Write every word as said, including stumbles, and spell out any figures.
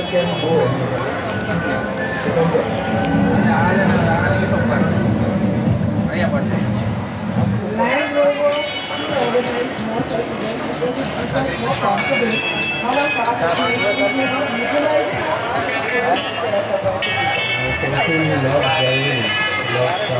can go anywhere. Remember. Land Rover organized more such events because it gives us more confidence how our car experience is not visualized. That's about it. I think you love driving. Love